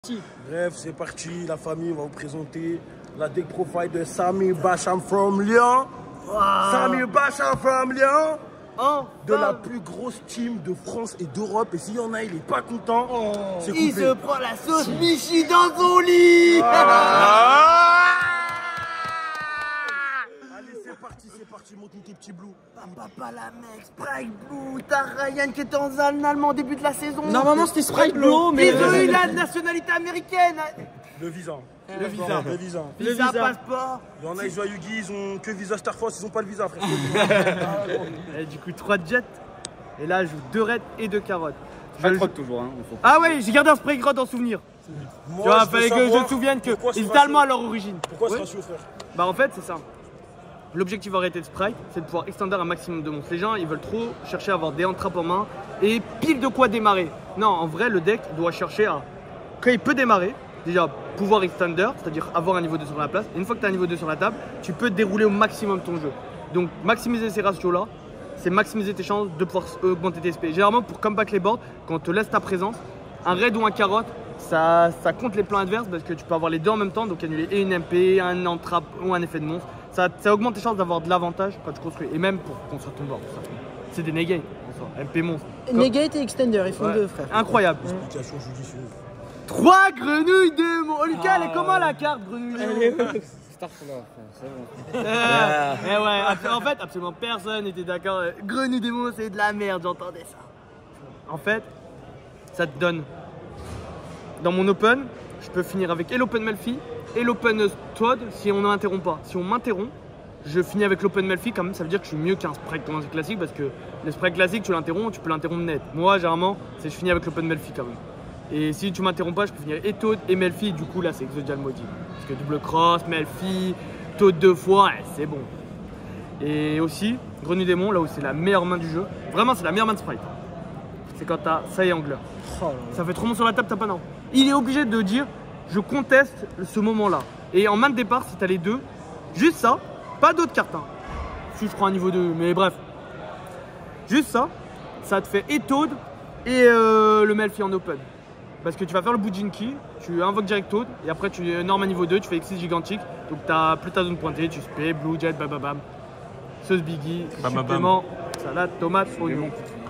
Bref, c'est parti, la famille va vous présenter la deck profile de Samir Bacham from Lyon. Wow. Samir Bacham from Lyon. Oh, de la plus grosse team de France et d'Europe. Et s'il y en a, il est pas content. Oh. Il se prend la sauce Michi dans son lit. Allez, c'est parti, montre-nous tes petits blues. Papa la mec, Sprite Blue, t'as Ryan qui était en allemand au début de la saison. Normalement c'était Sprite Blue, mais ils ont eu la nationalité américaine. Le visa. Le visa passeport. Il y en a, ils jouent à Yugi, ils ont que visa Star Force, ils ont pas le visa, frère. Et du coup, 3 jets. Et là, je joue 2 raids et 2 carottes. Pas de toujours, hein. Ah ouais, j'ai gardé un spray grotte en souvenir. Moi, tu vois, fallait que je me souvienne qu'ils étaient allemands à leur origine. Pourquoi ce ratio, frère? Bah en fait, c'est ça. L'objectif arrêté de Sprite, c'est de pouvoir extender un maximum de monstres. Les gens, ils veulent trop chercher à avoir des entrappes en main et pile de quoi démarrer. Non, en vrai, le deck doit chercher à, quand il peut démarrer, déjà pouvoir extender, c'est-à-dire avoir un niveau 2 sur la place. Et une fois que tu as un niveau 2 sur la table, tu peux dérouler au maximum ton jeu. Donc maximiser ces ratios-là, c'est maximiser tes chances de pouvoir augmenter tes SP. Généralement, pour comeback les boards, quand on te laisse ta présence, un raid ou un carotte, ça compte les plans adverses parce que tu peux avoir les deux en même temps, donc annuler et une MP, un entrappe ou un effet de monstre. Ça augmente tes chances d'avoir de l'avantage quand tu construis. Et même pour construire ton board. C'est des negate, MP monstre. Negate et extender, ils font deux, frère. Incroyable. Explication judicieuse. 3 grenouilles démons. Oh Lucas, elle est comment la carte grenouille démons? C'est bon. Ouais, en fait, absolument personne n'était d'accord. Grenouille démons, c'est de la merde, j'entendais ça. En fait, ça te donne. Dans mon open, je peux finir avec et l'open Melfi et l'open Toad si on n'interrompt pas. Si on m'interrompt, je finis avec l'open Melfi, quand même, ça veut dire que je suis mieux qu'un sprite classique parce que le sprite classique, tu l'interromps, tu peux l'interrompre net. Moi, généralement, je finis avec l'open Melfi quand même. Et si tu m'interromps pas, je peux finir et Toad et Melfi. Du coup, là, c'est Exodial maudit. Parce que double cross, Melfi, Toad 2 fois, ouais, c'est bon. Et aussi, Grenouille Démon, là où c'est la meilleure main du jeu. Vraiment, c'est la meilleure main de sprite. C'est quand t'as ça et Angler. Ça fait trop bon sur la table, t'as pas non. Il est obligé de dire, je conteste ce moment-là. Et en main de départ, si t'as les deux, juste ça, pas d'autres cartes. Hein. Si je crois un niveau 2, mais bref. Juste ça, ça te fait et Toad et le Melfi en open. Parce que tu vas faire le Bujinki, tu invoques direct Toad, et après tu normes à niveau 2, tu fais Exis gigantique, donc tu n'as plus ta zone pointée, tu spray, Blue Jet, bababam, sauce Biggie, supplément, salade, tomate, oignon.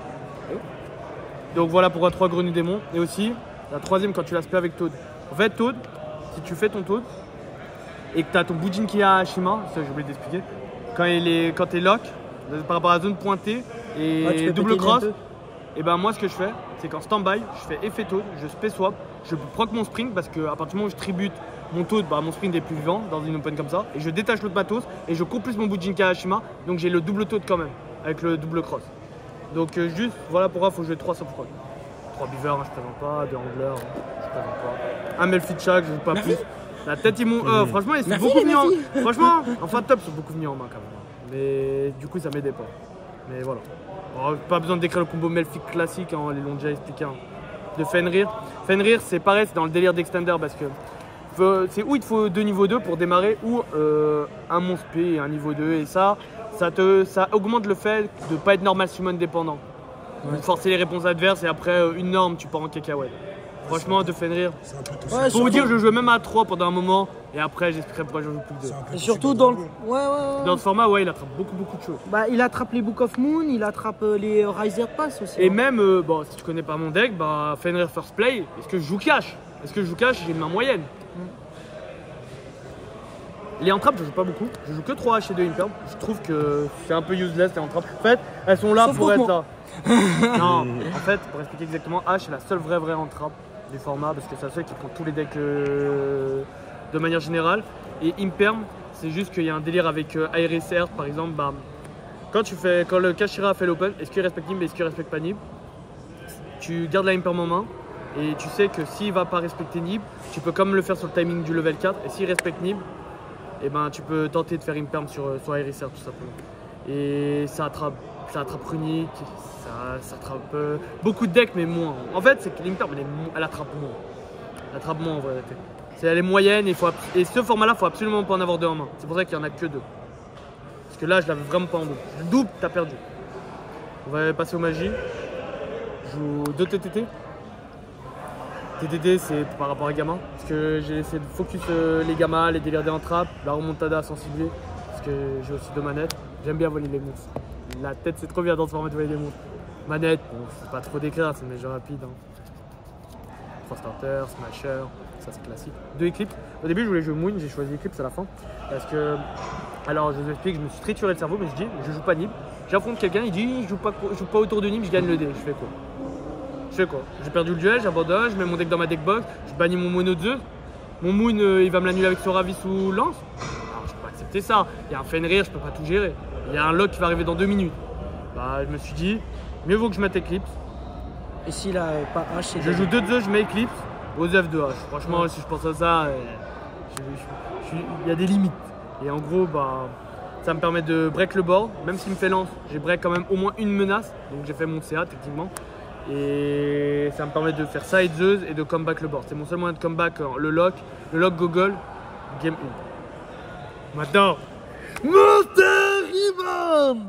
Donc voilà pour 3 grenouilles démons. Et aussi, la troisième quand tu la spray avec Toad. En fait, Toad, si tu fais ton Toad, et que tu as ton Bujinki à Hashima, ça j'ai oublié d'expliquer, quand t'es lock, par rapport à la zone pointée et double cross, et ben moi ce que je fais, c'est qu'en stand-by, je fais effet Toad, je spé swap, je proc mon sprint parce qu'à partir du moment où je tribute mon Toad, bah, mon sprint est plus vivant dans une open comme ça, et je détache l'autre matos et je coupe plus mon Bujinki à Hashima, donc j'ai le double Toad quand même, avec le double cross. Donc juste, voilà pourquoi il faut jouer 3 soft proc. 3 beavers, hein, je présente pas, 2 anglers, hein, je présente pas. Un Melfi de chaque, je joue pas plus. La tête, ils m'ont. Franchement, ils sont beaucoup venus en. Franchement, en fin de top, ils sont beaucoup venus en main quand même. Mais du coup, ça m'aidait pas. Mais voilà. Alors, pas besoin de décrire le combo Melfi classique, hein, ils l'ont déjà expliqué. Hein. De Fenrir. Fenrir, c'est pareil, c'est dans le délire d'extender parce que c'est où il te faut 2 niveaux 2 pour démarrer ou un monstre P et un niveau 2. Et ça augmente le fait de ne pas être normal summon dépendant. Ouais. De forcer les réponses adverses et après une norme, tu pars en cacahuète. Franchement, de Fenrir, pour vous dire, je jouais même à 3 pendant un moment et après j'expliquerai pourquoi je joue plus que 2. Et surtout dans le... Dans ce format, ouais, il attrape beaucoup de choses. Bah, il attrape les Book of Moon, il attrape les Riser Pass aussi. Et même, bon, si tu connais pas mon deck, bah, Fenrir First Play, est-ce que je joue cash? Est-ce que je joue cash? J'ai une main moyenne. Les entrappes, je joue pas beaucoup. Je joue que 3 H et 2 Imperm. Je trouve que c'est un peu useless les entrappes. En fait, elles sont là sauf pour être là. Non, en fait, pour expliquer exactement, H c'est la seule vraie entrappe du format parce que c'est la seule qui prend tous les decks de manière générale. Et Imperm, c'est juste qu'il y a un délire avec Aeris Earth par exemple. Bah, quand le Kashira fait l'open, est-ce qu'il respecte Nib et est-ce qu'il respecte pas Nib? Tu gardes la Imperm en main et tu sais que s'il va pas respecter Nib, tu peux comme le faire sur le timing du level 4 et s'il respecte Nib, et ben tu peux tenter de faire Imperm sur Aeris Earth tout simplement. Et ça attrape Runic, ça attrape beaucoup de decks mais moins. En fait c'est que l'Imperm elle attrape moins. Elle attrape moins en vrai. Elle est moyenne et ce format là faut absolument pas en avoir 2 en main. C'est pour ça qu'il y en a que 2. Parce que là je l'avais vraiment pas en double. Le double t'as perdu. On va passer aux magies. Je joue 2 TTT. TTT, c'est par rapport à Gamma. Parce que j'ai essayé de focus les Gamma, les délires des entrappes, la remontada sensible. Parce que j'ai aussi 2 manettes. J'aime bien voler les monstres. La tête, c'est trop bien dans ce format de voler les monstres. Manette, bon, c'est pas trop décrire, c'est des jeux rapides. 3 starters, smasher, ça c'est classique. 2 Eclipse. Au début, je voulais jouer Moon, j'ai choisi Eclipse à la fin. Parce que, alors je vous explique, je me suis trituré le cerveau, mais je dis, je joue pas Nib. J'affronte quelqu'un, il dit, je joue pas autour de Nib, je gagne le dé. Je fais quoi? J'ai perdu le duel, j'abandonne, je mets mon deck dans ma deckbox, je bannis mon mono de Zeus. Mon Moon, il va me l'annuler avec Soravis ou Lance. Alors, je peux pas accepter ça. Il y a un Fenrir, je peux pas tout gérer. Il y a un lock qui va arriver dans 2 minutes. Bah, je me suis dit, mieux vaut que je mette Eclipse. Et s'il a pas H, Je joue 2 Zeus, je mets Eclipse aux F2H. Franchement, si je pense à ça, il y a des limites. Et en gros, bah, ça me permet de break le board. Même s'il me fait lance, j'ai break quand même au moins une menace. Donc j'ai fait mon CA techniquement. Et ça me permet de faire side Zeus et de comeback le board. C'est mon seul moyen de comeback, le lock goggle, game 1. Maintenant, Monster Rebound.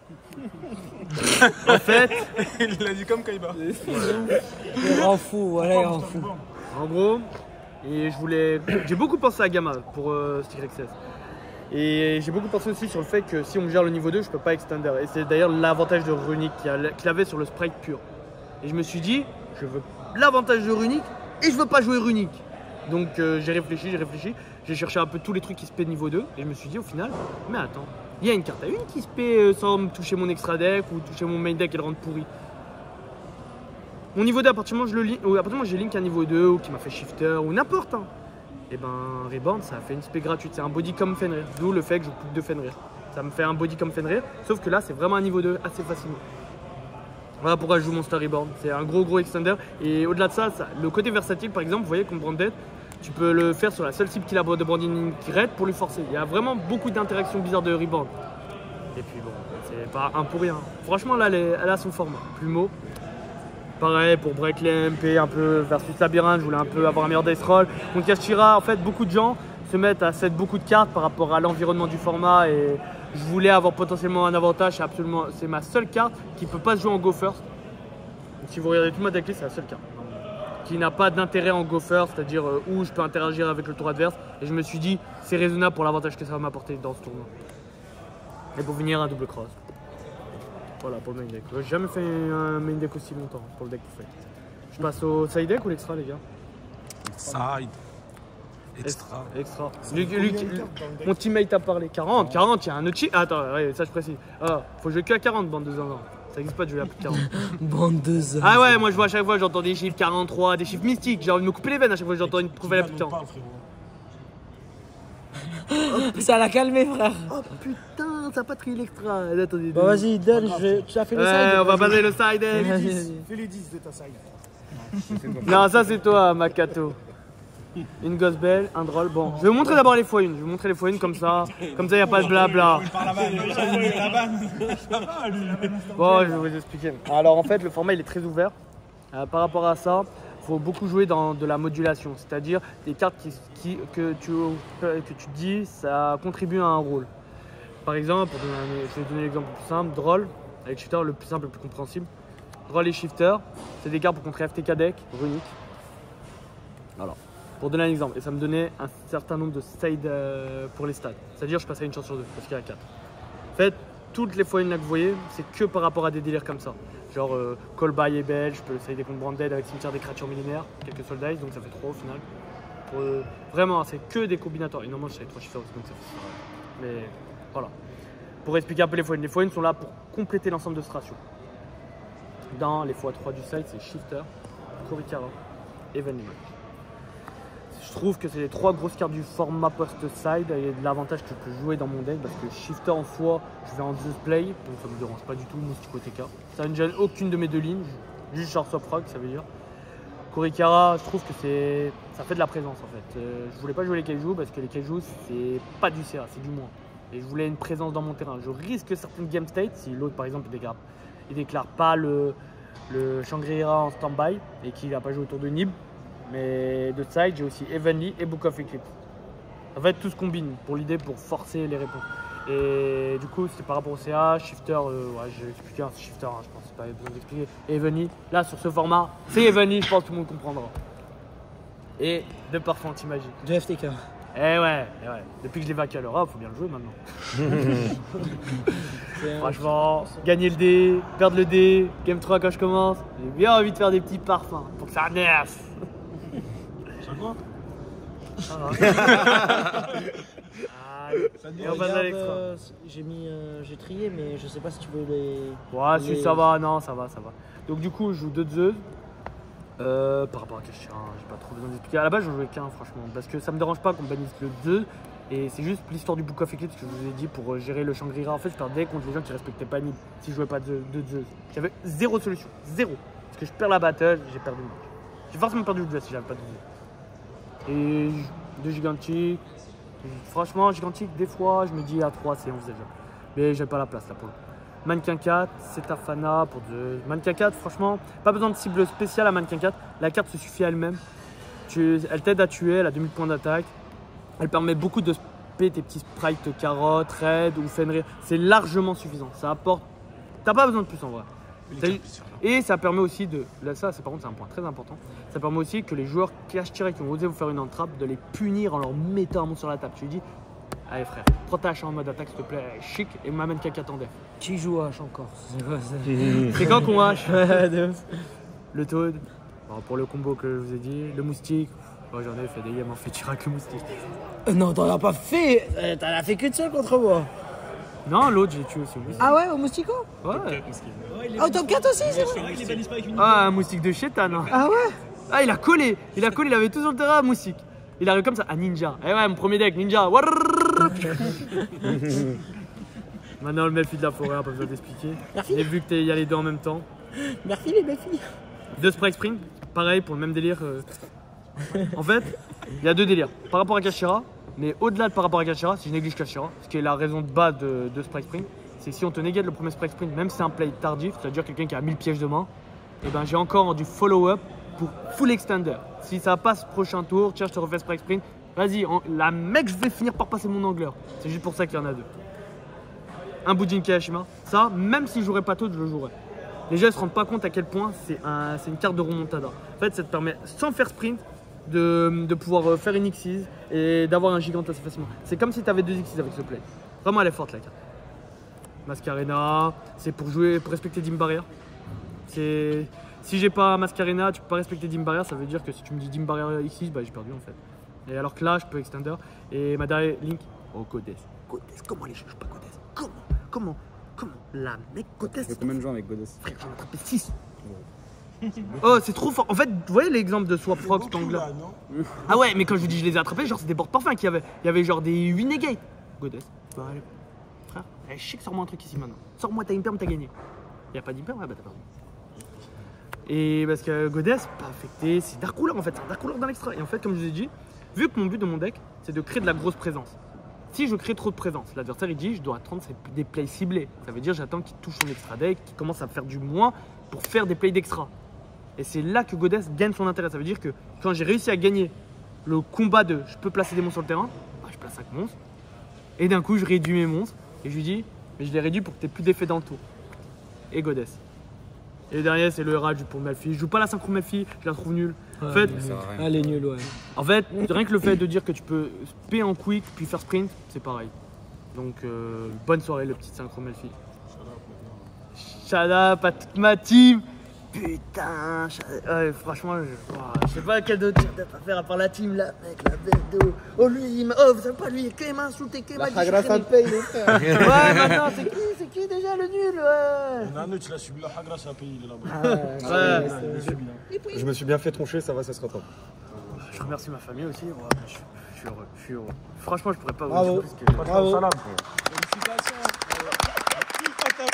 En fait, Il a dit comme Kaiba. il rend fou, voilà, il rend fou. en gros, et j'ai beaucoup pensé à Gamma pour Secret Access. Et j'ai beaucoup pensé aussi sur le fait que si on me gère le niveau 2, je peux pas extender. Et c'est d'ailleurs l'avantage de Runic qu'il avait sur le sprite pur. Et je me suis dit, je veux l'avantage de Runic et je veux pas jouer Runic. Donc j'ai réfléchi, j'ai cherché un peu tous les trucs qui se paient niveau 2 et je me suis dit au final, mais attends, il y a une carte à une qui se paie sans me toucher mon extra deck ou toucher mon main deck et le rendre pourri. Mon niveau 2, à partir du moment où j'ai link à niveau 2 ou qui m'a fait shifter ou n'importe, hein, et ben Reborn ça a fait une spé gratuite, c'est un body comme Fenrir, d'où le fait que je coupe de Fenrir. Ça me fait un body comme Fenrir, sauf que là c'est vraiment un niveau 2 assez facilement. Voilà pourquoi je joue Monster Reborn, c'est un gros extender et au-delà de ça, le côté versatile par exemple, vous voyez comme Branded, tu peux le faire sur la seule cible qu'il a de branding qui raid pour lui forcer. Il y a vraiment beaucoup d'interactions bizarres de Reborn. Et puis bon, c'est pas un pour rien. Franchement là, elle a son format. Plumeau, pareil pour break les MP, un peu versus labyrinthe, je voulais un peu avoir un meilleur dice roll. Donc Yashira, en fait beaucoup de gens se mettent à set beaucoup de cartes par rapport à l'environnement du format et je voulais avoir potentiellement un avantage, c'est ma seule carte qui peut pas se jouer en go first. Donc si vous regardez tout ma decklist, c'est la seule carte qui n'a pas d'intérêt en go first, c'est-à-dire où je peux interagir avec le tour adverse. Et je me suis dit, c'est raisonnable pour l'avantage que ça va m'apporter dans ce tournoi. Et pour venir un double cross. Voilà pour le main deck. J'ai jamais fait un main deck aussi longtemps pour le deck parfait. Je passe au side deck ou l'extra les gars? Side. Extra. Extra. Mon teammate a parlé. 40, il y a un autre chiffre. Attends, ouais, ça je précise. Ah, faut jouer que à 40, bande de zinzins. Ça n'existe pas de jouer à plus de 40. Bande de zinzins. Ah ouais, moi je vois à chaque fois, j'entends des chiffres 43, des chiffres mystiques. J'ai envie de me couper les veines à chaque fois que j'entends une nouvelle à plus de 40. Ça l'a calmé, frère. Oh putain, ça a pas trié l'extra. Attendez. Bah vas-y, donne, tu as fait le side. Ouais, on va passer le side deck. Fais les 10 de ta side. Non, ça c'est toi, Makato. Une gosse belle, un drôle. Bon, je vais vous montrer d'abord les x1. Je vais vous montrer les x1 comme ça il n'y a pas de blabla. Bon, je vais vous expliquer. Alors en fait, le format il est très ouvert. Par rapport à ça, il faut beaucoup jouer dans de la modulation, c'est-à-dire des cartes que tu dis ça contribue à un rôle. Par exemple, je vais donner l'exemple le plus simple, Droll, avec Shifter le plus simple, le plus compréhensible. Droll et Shifter, c'est des cartes pour contrer FTK deck, Runic. Alors, pour donner un exemple, et ça me donnait un certain nombre de side pour les stats. C'est-à-dire je passais à une chance sur 2, parce qu'il y a 4. En fait, toutes les fois une là que vous voyez, c'est que par rapport à des délires comme ça. Genre Call By est belle, je peux le sider contre Branded avec cimetière des créatures millénaires, quelques sold dice, donc ça fait 3 au final. Vraiment, c'est que des combinatoires. Et normalement, je savais 3 chiffres aussi, donc ça fait ça. Mais voilà. Pour expliquer un peu les x1 sont là pour compléter l'ensemble de ce ratio. Dans les x3 du side, c'est Shifter, Korikara et Vanilla. Je trouve que c'est les 3 grosses cartes du format post-side et de l'avantage que je peux jouer dans mon deck parce que Shifter en soi, je vais en Zeus Play, donc ça me dérange pas du tout, Mystico TK. Ça ne gêne aucune de mes 2 lignes, juste Short Swap Rock, ça veut dire. Korikara, je trouve que ça fait de la présence en fait. Je voulais pas jouer les Kaiju parce que les Kaiju c'est pas du CA, c'est du moins. Et je voulais une présence dans mon terrain. Je risque certaines game states si l'autre par exemple il déclare pas le Shangri-La en stand-by et qu'il n'a pas joué autour de Nib. Mais de side, j'ai aussi Evenly et Book of Eclipse. En fait, tout se combine pour l'idée pour forcer les réponses. Et du coup, c'était par rapport au CA, Shifter, ouais, j'ai expliqué un Shifter, hein, je pense, c'est pas besoin d'expliquer. Evenly, là sur ce format, c'est Evenly, je pense que tout le monde comprendra. et de parfum anti-magie. De FTK. Eh ouais. Depuis que je l'ai vaincu à l'Europe, faut bien le jouer maintenant. Franchement, gagner le dé, perdre le dé, game 3 quand je commence, j'ai bien envie de faire des petits parfums pour que ça nerf. C'est quoi? Et on passe à l'extra. J'ai trié, mais je sais pas si tu veux les. Ouais, si ça va, non, ça va. Donc du coup, je joue 2 Zeus. Par rapport à Kashira, j'ai pas trop besoin d'expliquer. À la base, je jouais qu'un, franchement, parce que ça me dérange pas qu'on bannisse le 2. Et c'est juste l'histoire du Book of Eclipse que je vous ai dit pour gérer le Shangri-La. En fait, je perdais contre les gens qui respectaient pas Nid si je jouais pas de Zeus. J'avais zéro solution, zéro. Parce que je perds la battle, j'ai perdu le match. J'ai forcément perdu le Zeus si j'avais pas de Zeus. Et 2 gigantiques. Franchement, gigantique, des fois, je me dis à 3, c'est envisageable. Mais j'ai pas la place là pour le coup. Mannequin 4, c'est Tafana pour 2. Mannequin 4, franchement, pas besoin de cible spéciale à Mannequin 4. La carte se suffit à elle-même. Elle t'aide à tuer, elle a 2000 points d'attaque. Elle permet beaucoup de spé tes petits sprites carottes, raid ou Fenrir. C'est largement suffisant. Ça apporte. T'as pas besoin de plus en vrai. Et ça permet aussi de. Là, ça, par contre, c'est un point très important. Ça permet aussi que les joueurs cache-tirés qui ont osé vous faire une entrape, de les punir en leur mettant un mot sur la table. Tu lui dis, allez frère, prends ta hache en mode attaque s'il te plaît, chic, et m'amène caca en def. Qui joue H encore? C'est quand qu'on hache le Toad, bon, pour le combo que je vous ai dit, le moustique. Bon, j'en ai fait des games en fait tirer avec le moustique. Non, t'en as pas fait. T'en as fait qu'une seule contre moi. Non, l'autre, j'ai tué aussi au moustique. Ah ouais, au moustico? Ouais. Ah, au top 4 aussi, c'est vrai. Ah, un moustique de chétan. Hein. Ah ouais? Ah, il a collé, il avait tout sur le terrain, moustique. Il arrive comme ça, à ninja. Eh ouais, mon premier deck, ninja. Maintenant, le Melfi de la forêt, pas besoin d'expliquer. Merci. J'ai vu que il y a les deux en même temps. Merci les belles filles. 2 Sprite Spring, pareil pour le même délire. En fait, il y a 2 délires. Par rapport à Kashira, mais au-delà de par rapport à Kashira, si je néglige Kashira, ce qui est la raison de base de Sprite Spring, c'est que si on te négate le premier Sprite Spring, même si c'est un play tardif, c'est-à-dire quelqu'un qui a 1000 pièges de main, et ben j'ai encore du follow-up pour full extender. Si ça passe prochain tour, tiens, je te refais Sprite Spring, vas-y, la mec, je vais finir par passer mon angleur. C'est juste pour ça qu'il y en a 2. Un Bujinki Hashima, ça, même si je jouerais pas tout, je le jouerais. Les gens ne se rendent pas compte à quel point c'est une carte de remontada. En fait, ça te permet, sans faire sprint, de pouvoir faire une Xyz et d'avoir un gigante assez facilement. C'est comme si tu avais 2 Xyz avec ce play. Vraiment, elle est forte la carte. Mascarena, c'est pour jouer, pour respecter Dim Barrier. Si j'ai pas Mascarena, tu peux pas respecter Dim Barrier, ça veut dire que si tu me dis Dim Barrier Xyz, bah j'ai perdu en fait. Et alors que là, je peux extender. Et ma dernière Link, oh Goddess. Goddess, comment les juge pas Goddess? Comment la mec Goddess? Tu fais combien de gens avec Goddess? Frère, j'en ai attrapé 6. Oh, c'est trop fort. En fait, vous voyez l'exemple de Swap Frog, cet angle-là? Ah ouais, mais quand je vous dis je les ai attrapés, genre c'est des portes parfums qu'il y avait. Il y avait genre des 8 negates. Goddess. Bah, allez. Frère, allez, chic, sors-moi un truc ici maintenant. Sors-moi, t'as une perme, t'as gagné. Y'a pas d'imperme? Ouais, bah t'as perdu. Et parce que Goddess, pas affecté, c'est Dark Cooler en fait, c'est un Dark Cooler dans l'extra. Et en fait, comme je vous ai dit, vu que mon but de mon deck, c'est de créer de la grosse présence. Si je crée trop de présence, l'adversaire il dit je dois attendre des plays ciblés. Ça veut dire j'attends qu'il touche son extra deck, qu'il commence à faire du moins pour faire des plays d'extra. Et c'est là que Goddess gagne son intérêt. Ça veut dire que quand j'ai réussi à gagner le combat de je peux placer des monstres sur le terrain, bah, je place 5 monstres. Et d'un coup je réduis mes monstres et je lui dis mais je les réduis pour que tu aies plus d'effet dans le tour. Et Goddess. Et le dernier c'est le Rage pour Melfi. Je joue pas la synchro Melfi, je la trouve nulle. En fait, Elle est nulle, ouais. en fait, rien que le fait de dire que tu peux spé en quick puis faire sprint, c'est pareil. Donc bonne soirée le petit synchro Melfi. Shout up à toute ma team. Putain, ouais, franchement, je sais pas quel d'autre shout up à faire à part la team là, mec, la bête d'eau. Oh lui, vous savez pas lui, qui m'a insulté, qui m'a dit. La grâce à paye, les frères. Ouais, maintenant, c'est qui déjà le nul, ouais. Il y en a un autre, il a subi la hagra, c'est un pays, il est là-bas. Ouais. Je me suis bien fait troncher, ça va, ça se rattrape. Je remercie ma famille aussi, ouais, je suis heureux. Franchement, je pourrais pas vous Bravo. dire plus que. Bravo. Salam.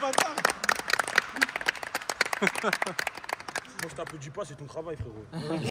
Moi, je t'applaudis pas, c'est ton travail, frérot.